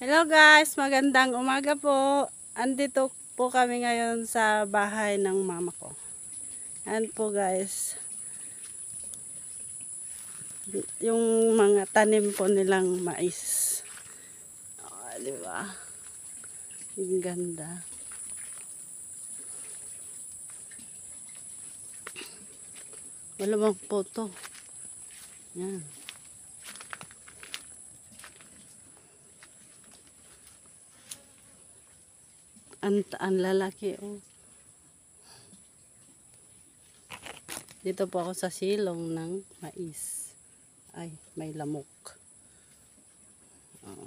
Hello guys, magandang umaga po. Andito po kami ngayon sa bahay ng mama ko. Yan po guys. Yung mga tanim po nilang mais. Oh, di ba? Ang ganda. Malamang po to. Yan. Ang lalaki oh. Dito po ako sa silong ng mais. Ay, may lamok. Oh.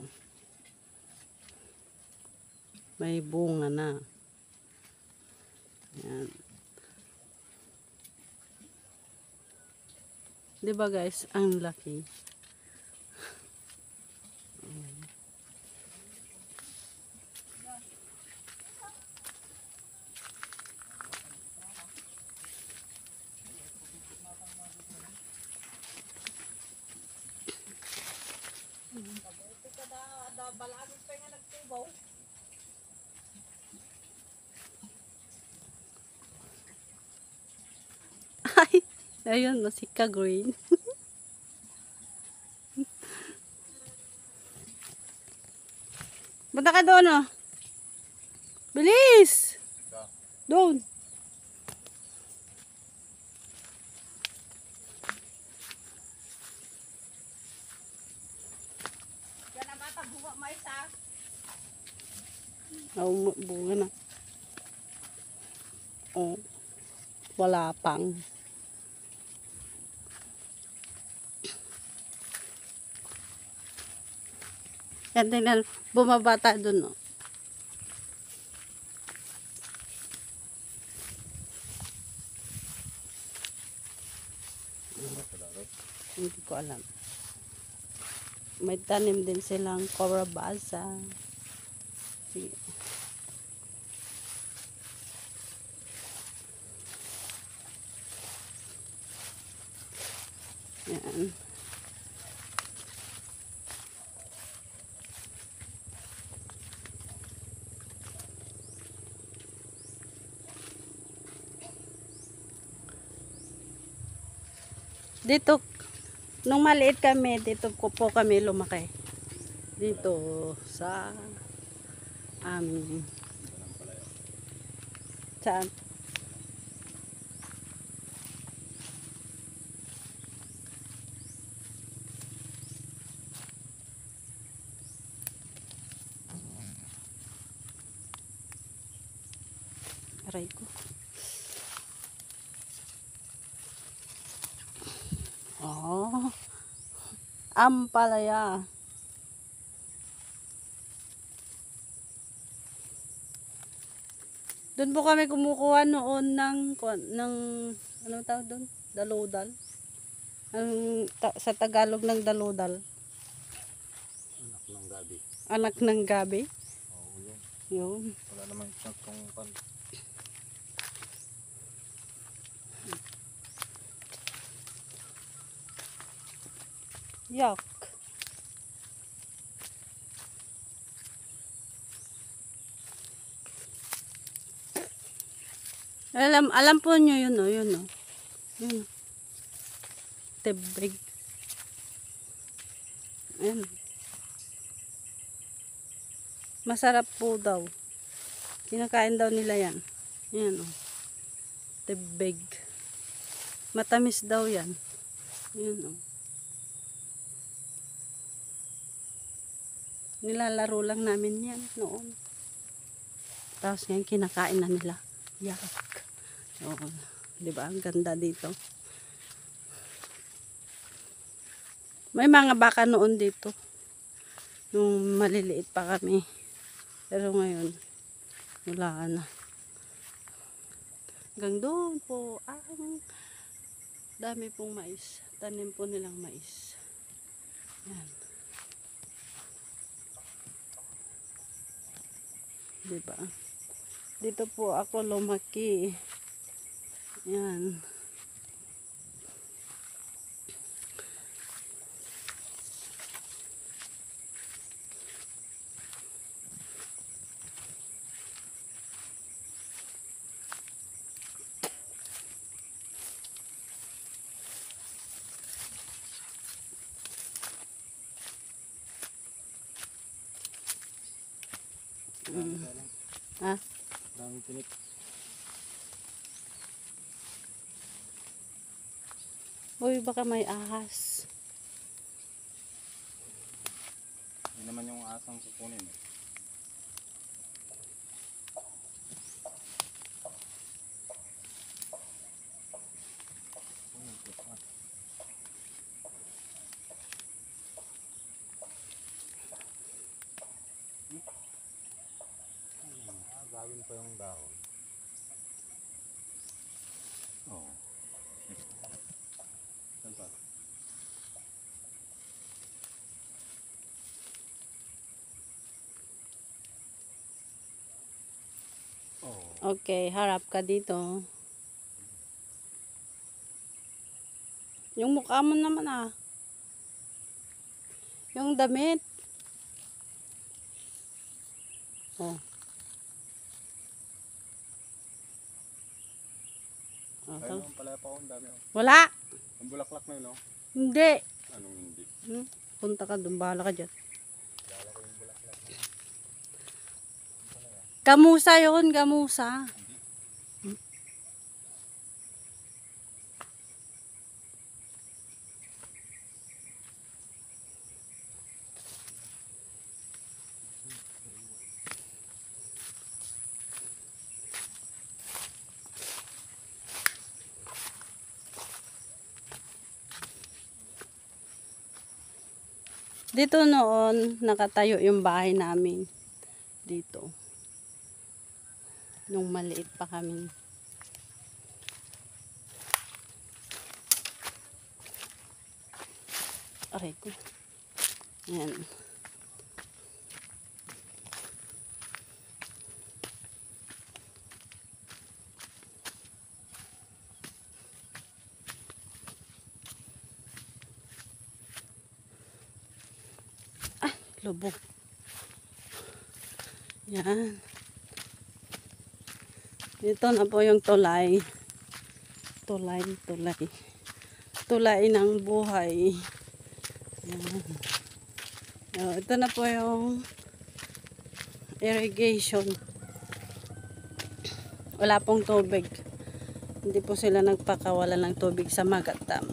May bunga na. Yan. Diba guys, ang laki. Ay, ayun, masika green. Punta ka doon, oh. Bilis! Doon. Yan ang bata buwa mais, ha? Oh, bunga na. Oh, wala pang. Yan, tingnan, bumabata doon, oh. Hindi ko alam. May tanim din silang korabasa. Sige. Yan. Dito, nung maliit kami, dito po kami lumaki. Dito sa amin. Saan? Aray ko. Oh, ampalaya. Doon po kami kumukuha noon ng ano tawag doon? Dalodal. Sa Tagalog ng dalodal. Anak ng gabi. Anak ng gabi. Oo, yun. Yun. Wala namang isang pan. Yuck. Alam po nyo yun, oh, yun, oh. Yun. Tebrig. Ayan. Masarap po daw. Kinakain daw nila yan. Ayan, oh. Tebrig. Matamis daw yan. Ayan, oh. Nilalaro lang namin yan noon. Tapos ngayon kinakain na nila. Yak. Oo. Diba? Ang ganda dito. May mga baka noon dito. Nung maliliit pa kami. Pero ngayon, wala na. Hanggang doon po ang dami pong mais. Tanim po nilang mais. Yan. Diba? Dito po ako lumaki. Yan. Ha? Daming tinik. Uy, baka may ahas. Hindi naman yung asang kukunin. Gawin pa yung dahon. Oo. Saan pa? Oo. Okay, harap ka dito. Yung mukha mo naman ah. Yung damit. Oh. Oh, Ayun naman pala pa ang dami. wala. Ang bulaklak na yun, no? Hindi. Anong hindi? Punta ka doon, bahala ka dyan. Dala ko yung bulaklak na yun. Gamusa yun, gamusa. Dito noon, nakatayo yung bahay namin. Dito. Nung maliit pa kami. Okay ko. Ayan. Lubog. Yan. Dito na po yung tulay. Tulay. Tulay ng buhay. Yan. Ito na po yung irrigation. Wala pong tubig. Hindi po sila nagpakawala ng tubig sa Magatam.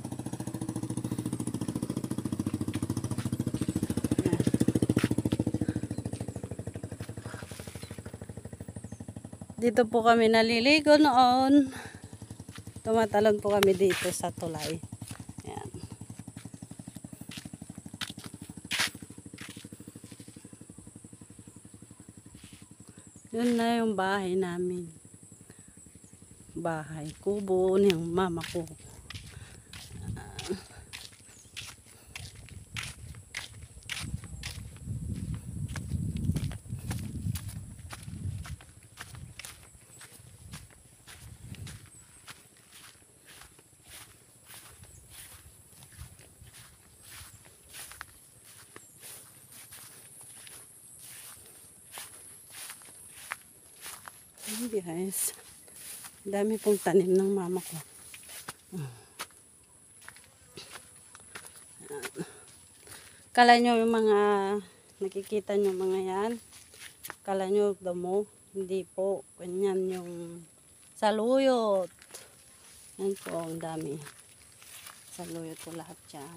Dito po kami naliligo noon. Tumatalon po kami dito sa tulay. Ayan. Yun na yung bahay namin. Bahay kubo ng mama ko. Guys, dami pong tanim ng mama ko. Kala nyo yung mga nakikita nyo mga yan, kala nyo damo, hindi po, ganyan yung saluyot. Yan po ang dami, saluyot po lahat yan.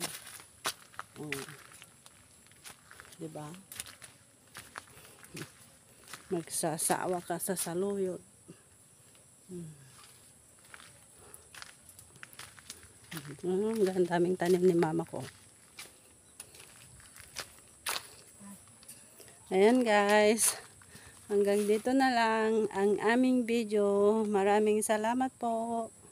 Diba? Magsasawa ka sa saluyot. Ang daming tanim ni mama ko. Ayan guys, hanggang dito na lang ang aming video. Maraming salamat po.